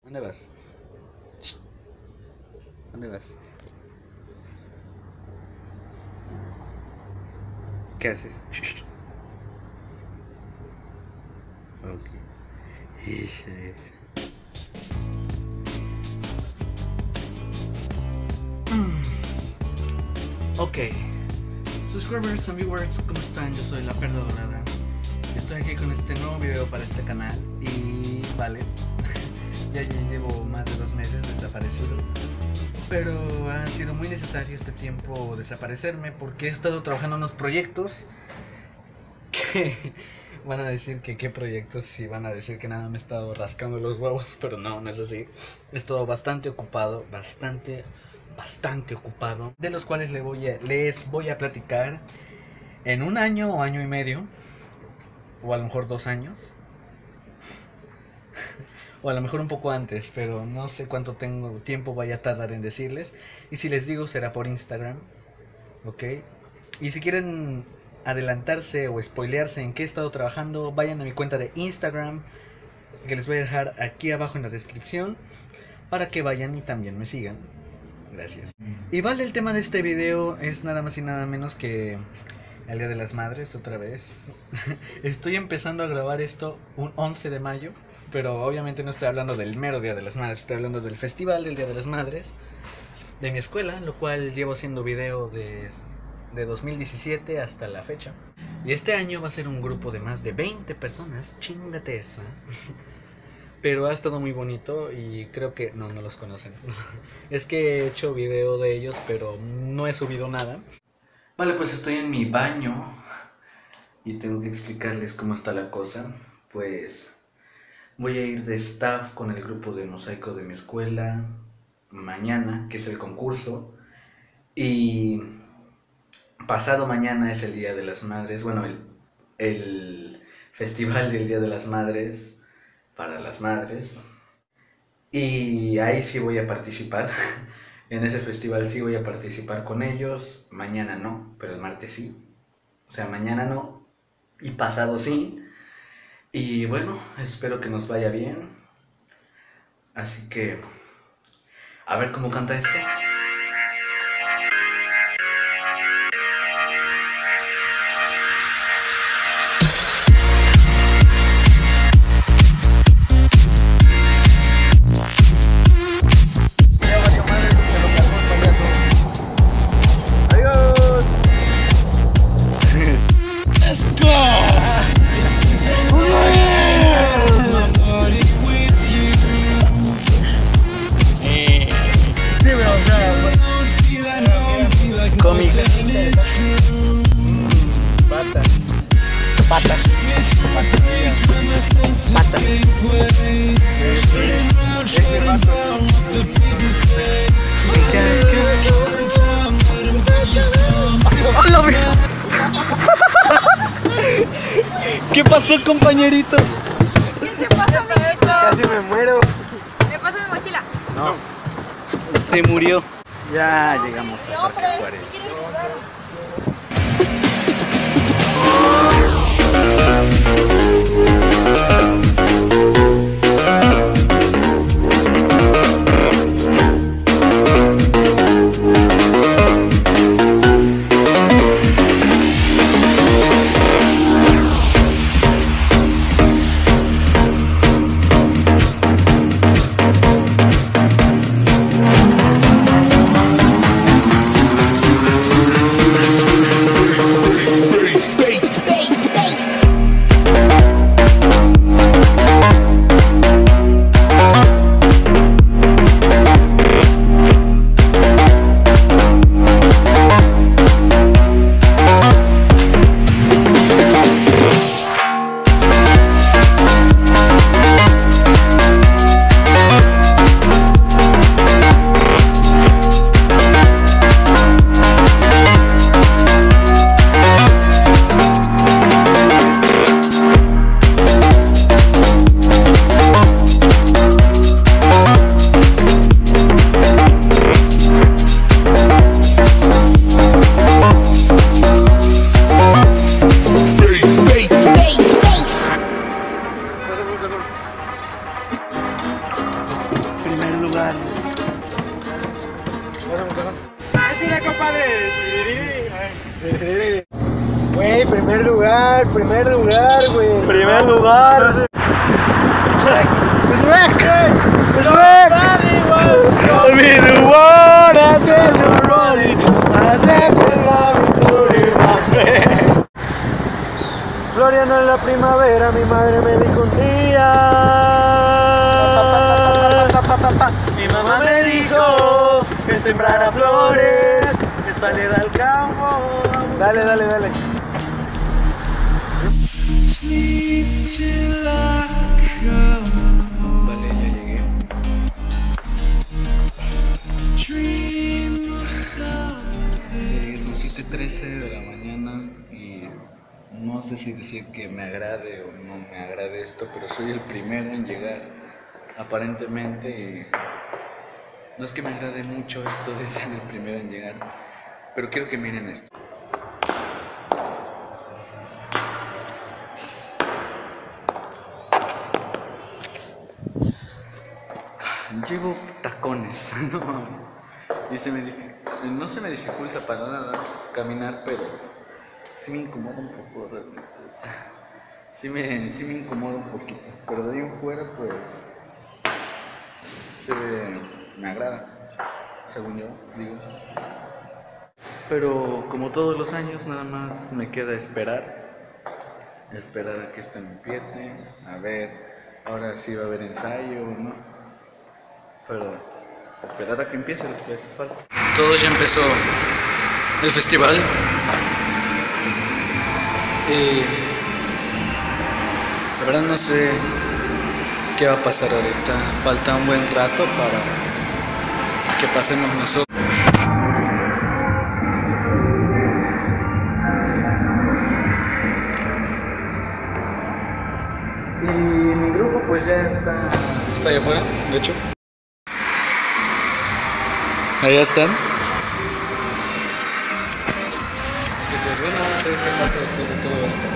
¿Dónde vas? ¿Dónde vas? ¿Qué haces? Ok. Eso es. Ok. Subscribers and viewers, ¿cómo están? Yo soy La Perla Dorada. Estoy aquí con este nuevo video para este canal. Y vale, ya llevo más de 2 meses desaparecido. Pero ha sido muy necesario este tiempo desaparecerme porque he estado trabajando en unos proyectos que van a decir que qué proyectos y van a decir que nada me he estado rascando los huevos, pero no, no es así. He estado bastante ocupado, bastante ocupado, de los cuales les voy a platicar en 1 año o año y medio, o a lo mejor 2 años, o a lo mejor un poco antes, pero no sé cuánto tiempo vaya a tardar en decirles. Y si les digo será por Instagram, ¿ok? Y si quieren adelantarse o spoilearse en qué he estado trabajando, vayan a mi cuenta de Instagram, que les voy a dejar aquí abajo en la descripción, para que vayan y también me sigan. Gracias. Y vale, el tema de este video es nada más y nada menos que el Día de las Madres, otra vez. Estoy empezando a grabar esto un 11 de mayo, pero obviamente no estoy hablando del mero Día de las Madres, estoy hablando del festival del Día de las Madres de mi escuela, lo cual llevo haciendo video de 2017 hasta la fecha. Y este año va a ser un grupo de más de 20 personas, chingate esa. Pero ha estado muy bonito y creo que... No los conocen. Es que he hecho video de ellos, pero no he subido nada. Vale, pues estoy en mi baño y tengo que explicarles cómo está la cosa. Pues voy a ir de staff con el grupo de mosaico de mi escuela mañana, que es el concurso. Y pasado mañana es el Día de las Madres. Bueno, el festival del Día de las Madres para las madres. Y ahí sí voy a participar. En ese festival sí voy a participar con ellos. Mañana no, pero el martes sí. O sea, mañana no y pasado sí. Y bueno, espero que nos vaya bien. Así que a ver cómo canta esto. Cómics. Patas. ¿Qué pasó, compañerito? ¿Qué te pasa, amiguito? Casi me muero. ¿Me pasa mi mochila? No, se murió. Ya llegamos a Parque Juárez. lugar. ¡Échale, compadre! Güey, primer lugar, güey. Primer lugar. Floriano en la primavera, mi madre me dijo un día. Mi mamá me dijo que sembrara flores, que saliera al campo. Dale. Vale, ya llegué. Son 7:13 de la mañana y no sé si decir que me agrade o no me agrade esto, pero soy el primero en llegar, aparentemente, y no es que me agrade mucho esto de ser el primero en llegar, pero quiero que miren esto. Llevo tacones, y no se me dificulta para nada caminar, pero sí me incomoda un poco realmente. Sí me incomoda un poquito, pero de ahí en fuera pues me agrada, según yo digo. Pero como todos los años, nada más me queda esperar a que esto empiece, a ver ahora sí va a haber ensayo o no, pero esperar a que empiece lo que hace falta. Todo ya empezó el festival y la verdad no sé qué va a pasar ahorita. Falta un buen rato para que pasemos nosotros. Y mi grupo pues ya está allá afuera, de hecho. Allá están. Y pues bueno, vamos a ver qué pasa después de todo esto.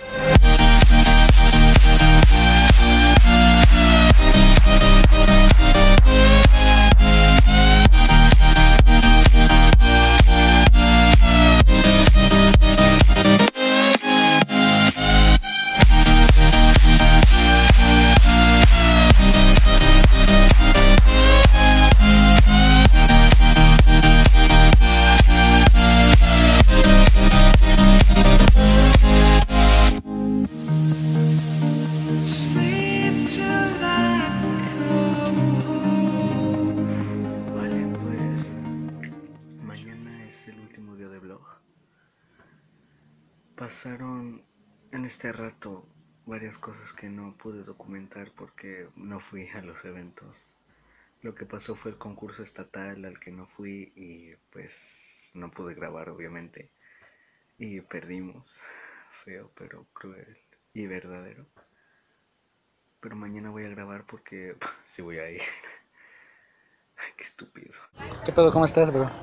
Pasaron en este rato varias cosas que no pude documentar porque no fui a los eventos. Lo que pasó fue el concurso estatal al que no fui y pues no pude grabar obviamente. Y perdimos. Feo pero cruel y verdadero. Pero mañana voy a grabar porque sí voy a ir. Ay, qué estúpido. ¿Qué pedo? ¿Cómo estás, bro?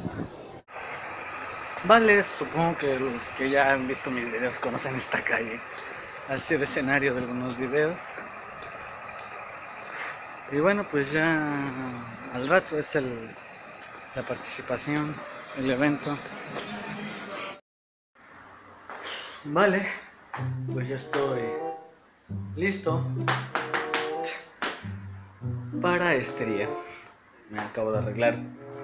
Vale, supongo que los que ya han visto mis videos conocen esta calle. Ha sido escenario de algunos videos. Y bueno, pues ya al rato es la participación, el evento. Vale, pues ya estoy listo para este día. Me acabo de arreglar.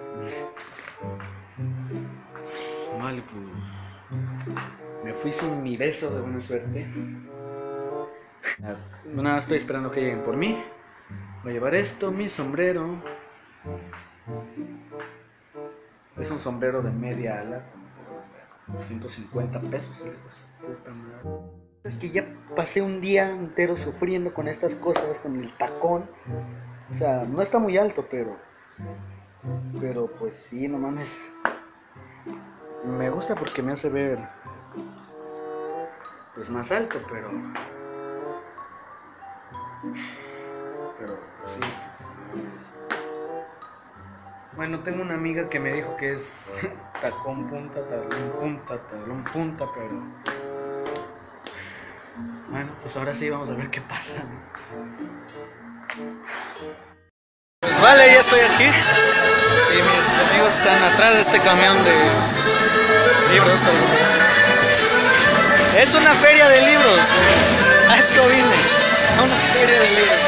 Vale, pues me fui sin mi beso de buena suerte. Nada, estoy esperando que lleguen por mí. Voy a llevar esto, mi sombrero. Es un sombrero de media ala, 150 pesos. Es que ya pasé un día entero sufriendo con estas cosas, con el tacón. O sea, no está muy alto, pero pues sí, no mames. Me gusta porque me hace ver pues más alto, pero pues sí. Bueno, tengo una amiga que me dijo que es tacón punta, talón punta, pero bueno, pues ahora sí vamos a ver qué pasa. Vale, ya estoy aquí. Y mis amigos están atrás de este camión de libros. Es una feria de libros. A eso vine. A una feria de libros.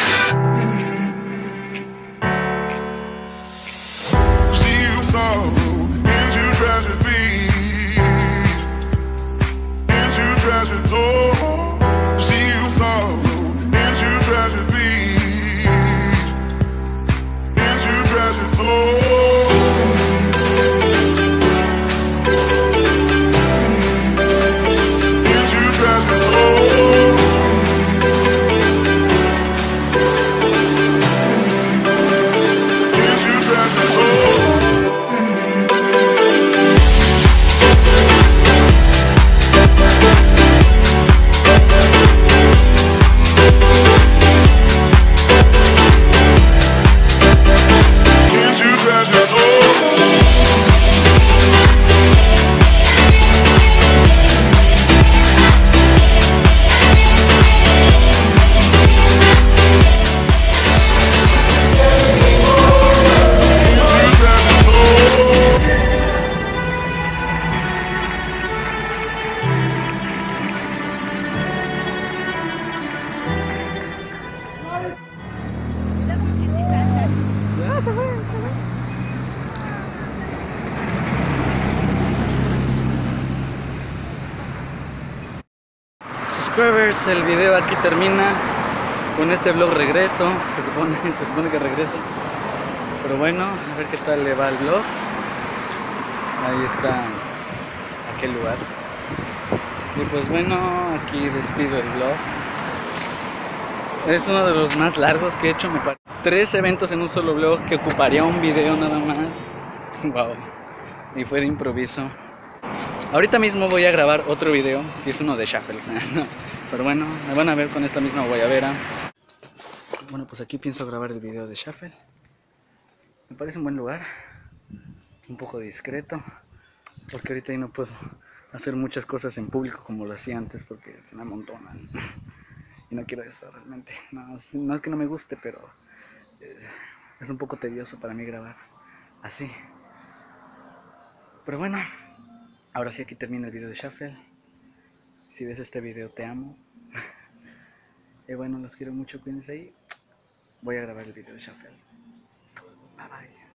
Subscribers, el video aquí termina. Con este vlog regreso. Se supone que regreso. Pero bueno, a ver qué tal le va el vlog. Ahí está aquel lugar. Y pues bueno, aquí despido el vlog. Es uno de los más largos que he hecho, me parece. 3 eventos en un solo vlog que ocuparía un video nada más. Wow. Y fue de improviso. Ahorita mismo voy a grabar otro video, que es uno de Shuffle. Pero bueno, me van a ver con esta misma guayabera. Bueno, pues aquí pienso grabar el video de Shuffle. Me parece un buen lugar. Un poco discreto. Porque ahorita ahí no puedo hacer muchas cosas en público como lo hacía antes, porque se me amontonan. Y no quiero eso realmente. No es que no me guste, pero es un poco tedioso para mí grabar así. Pero bueno, ahora sí aquí termina el video de Shuffle. Si ves este video te amo. Y bueno, los quiero mucho, cuídense ahí. Voy a grabar el video de Shuffle. Bye bye.